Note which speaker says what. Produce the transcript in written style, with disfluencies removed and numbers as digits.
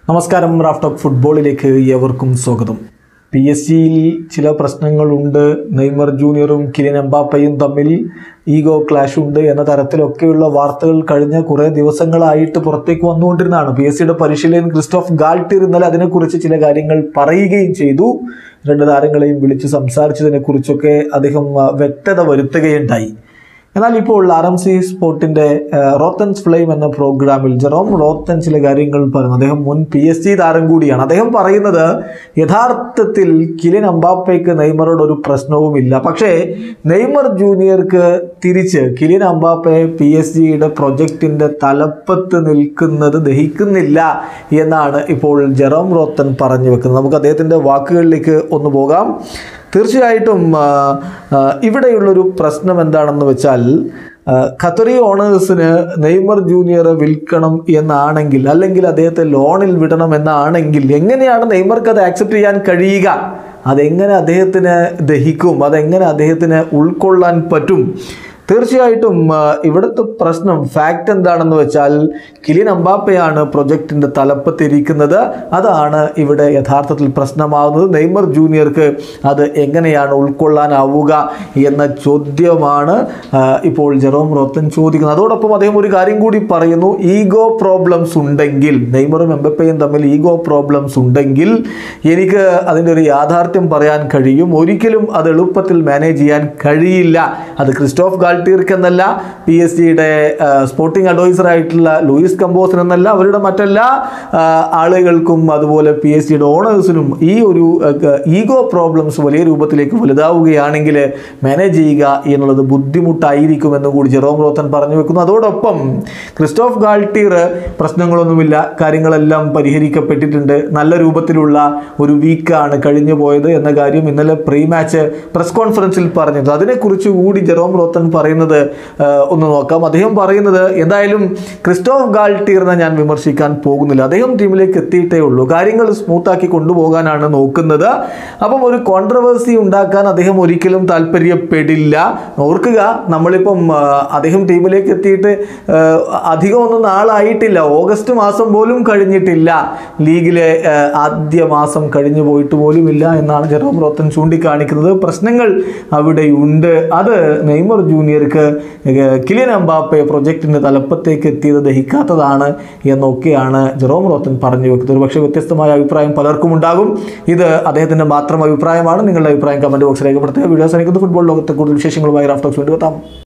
Speaker 1: നമസ്കാരം. Raf talk ഫുട്ബോളിലേക്ക് ഏവർക്കും സ്വാഗതം. PSG-യിൽ ചില പ്രശ്നങ്ങളുണ്ട്. നെയ്മർ ജൂനിയറും കിലിയൻ എംബാപ്പയും തമ്മിൽ ഈഗോ ക്ലാഷ് ഉണ്ട് എന്ന തരത്തിലൊക്കെയുള്ള വാർത്തകൾ കഴിഞ്ഞ കുറേ ദിവസങ്ങളായിട്ട് പുറത്തേക്ക് വന്നുകൊണ്ടിരുന്നതാണ്. PSG-യുടെ പരിശീലകൻ ക്രിസ്റ്റോഫ് ഗാൾട്ടിർ ഇന്നലെ അതിനെക്കുറിച്ച് ചില കാര്യങ്ങൾ പറയുകയും ചെയ്തു. രണ്ട് താരങ്ങളെയും വിളിച്ച് സംസാരിച്ചതിനെക്കുറിച്ചൊക്കെ അദ്ദേഹം വ്യക്തത വരുത്തുകയുണ്ടായി. എന്നാൽ ഇപ്പോൾ RMC സ്പോർട്ടിൻ്റെ റോത്തൻസ് ഫ്ലെയിം എന്ന പ്രോഗ്രാമിൽ ജെറോം റോത്തൻ ചില കാര്യങ്ങൾ പറഞ്ഞു. അദ്ദേഹം മുൻ PSG താരം കൂടിയാണ്. അദ്ദേഹം പറയുന്നത് യഥാർത്ഥത്തിൽ കിലിയൻ എംബാപ്പയ്ക്ക് നെയ്മറോട് ഒരു പ്രശ്നവുമില്ല. പക്ഷേ നെയ്മർ ജൂനിയർക്ക് തിരിച്ച് കിലിയൻ എംബാപ്പയെ PSG-യുടെ പ്രൊജക്റ്റിൻ്റെ തലപ്പത്ത് നിൽക്കുന്നത് ദഹിക്കുന്നില്ല എന്നാണ് ഇപ്പോൾ ജെറോം റോത്തൻ പറഞ്ഞു വെക്കുന്നത്. നമുക്ക് അദ്ദേഹത്തിൻ്റെ വാക്കുകളിലേക്ക് ഒന്ന് പോകാം. തീർച്ചയായിട്ടും ഇവിടെയുള്ളൊരു പ്രശ്നം എന്താണെന്ന് വെച്ചാൽ ഖത്തറി ഓണേഴ്സിന് നെയ്മർ ജൂനിയറെ വിൽക്കണം എന്നാണെങ്കിൽ, അല്ലെങ്കിൽ അദ്ദേഹത്തെ ലോണിൽ വിടണം എന്നാണെങ്കിൽ എങ്ങനെയാണ് നെയ്മർക്ക് അത് ആക്സെപ്റ്റ് ചെയ്യാൻ കഴിയുക? അതെങ്ങനെ അദ്ദേഹത്തിന് ദഹിക്കും? അതെങ്ങനെ അദ്ദേഹത്തിന് ഉൾക്കൊള്ളാൻ പറ്റും? തീർച്ചയായിട്ടും ഇവിടുത്തെ പ്രശ്നം ഫാക്റ്റ് എന്താണെന്ന് വെച്ചാൽ കിലിയൻ എംബാപ്പയാണ് പ്രൊജക്റ്റിൻ്റെ തലപ്പത്തിരിക്കുന്നത്. അതാണ് ഇവിടെ യഥാർത്ഥത്തിൽ പ്രശ്നമാകുന്നത്. നെയ്മർ ജൂനിയർക്ക് അത് എങ്ങനെയാണ് ഉൾക്കൊള്ളാനാവുക എന്ന ചോദ്യമാണ് ഇപ്പോൾ ജെറോം റോത്തൻ ചോദിക്കുന്നത്. അതോടൊപ്പം അദ്ദേഹം ഒരു കാര്യം കൂടി പറയുന്നു. ഈഗോ പ്രോബ്ലംസ് ഉണ്ടെങ്കിൽ, നെയ്മറും എംബാപ്പയും തമ്മിൽ ഈഗോ പ്രോബ്ലംസ് ഉണ്ടെങ്കിൽ എനിക്ക് അതിൻ്റെ ഒരു യാഥാർത്ഥ്യം പറയാൻ കഴിയും. ഒരിക്കലും അത് എളുപ്പത്തിൽ മാനേജ് ചെയ്യാൻ കഴിയില്ല. അത് ക്രിസ്റ്റോഫ് ഗാൾട്ടിയർക്കെന്നല്ല, PSG-യുടെ സ്പോർട്ടിംഗ് അഡ്വൈസറായിട്ടുള്ള ലൂയിസ് കമ്പോസിനെന്നല്ല, അവരുടെ മറ്റെല്ലാ ആളുകൾക്കും അതുപോലെ PSG-യുടെ ഓണേഴ്സിനും ഈ ഒരു ഈഗോ പ്രോബ്ലംസ് വലിയ രൂപത്തിലേക്ക് വലുതാവുകയാണെങ്കിൽ മാനേജ് ചെയ്യുക എന്നുള്ളത് ബുദ്ധിമുട്ടായിരിക്കുമെന്ന് കൂടി ജെറോം റോത്തൻ പറഞ്ഞു വെക്കുന്നു. അതോടൊപ്പം ക്രിസ്റ്റോഫ് ഗാൾട്ടിയർ പ്രശ്നങ്ങളൊന്നുമില്ല, കാര്യങ്ങളെല്ലാം പരിഹരിക്കപ്പെട്ടിട്ടുണ്ട്, നല്ല രൂപത്തിലുള്ള ഒരു വീക്കാണ് കഴിഞ്ഞു പോയത് എന്ന കാര്യം ഇന്നലെ പ്രീ മാച്ച് പ്രസ് കോൺഫറൻസിൽ പറഞ്ഞത്. അതിനെക്കുറിച്ച് കൂടി ജെറോം റോത്തൻ പറയുന്നത് ഒന്ന് നോക്കാം. അദ്ദേഹം പറയുന്നത്, എന്തായാലും ക്രിസ്റ്റോഫ് ഗാൾട്ടിയറിനെ ഞാൻ വിമർശിക്കാൻ പോകുന്നില്ല. അദ്ദേഹം ടീമിലേക്ക് എത്തിയിട്ടേ ഉള്ളൂ, കാര്യങ്ങൾ സ്മൂത്താക്കി കൊണ്ടുപോകാനാണ് നോക്കുന്നത്. അപ്പം ഒരു കോൺട്രവേഴ്സി ഉണ്ടാക്കാൻ അദ്ദേഹം ഒരിക്കലും താല്പര്യപ്പെടില്ല. ഓർക്കുക, നമ്മളിപ്പം അദ്ദേഹം ടീമിലേക്ക് എത്തിയിട്ട് അധികമൊന്നും നാളായിട്ടില്ല, ഓഗസ്റ്റ് മാസം പോലും കഴിഞ്ഞിട്ടില്ല, ലീഗിലെ ആദ്യ മാസം കഴിഞ്ഞു പോയിട്ട് പോലുമില്ല എന്നാണ് ജെറോം റോത്തൻ ചൂണ്ടിക്കാണിക്കുന്നത്. പ്രശ്നങ്ങൾ അവിടെയുണ്ട്. അത് നെയ്മർ ജൂനിയർക്ക് കിലിയൻ എംബാപ്പയെ പ്രൊജക്റ്റിൻ്റെ തലപ്പത്തേക്ക് എത്തിയത് ദഹിക്കാത്തതാണ് എന്നൊക്കെയാണ് ജെറോം റോത്തൻ പറഞ്ഞു വെക്കുന്നത്. ഒരു പക്ഷേ വ്യത്യസ്തമായ അഭിപ്രായം പലർക്കും ഉണ്ടാകും. ഇത് അദ്ദേഹത്തിൻ്റെ മാത്രം അഭിപ്രായമാണ്. നിങ്ങളുടെ അഭിപ്രായം കമൻറ്റ് ബോക്സിൽ രേഖപ്പെടുത്തുക. വീഡിയോസ് അയക്കുന്നത് ഫുട്ബോൾ ലോകത്തെ കൂടുതൽ വിശേഷങ്ങളുമായി റാഫ് ടോക്സ് വീണ്ടും എത്താം.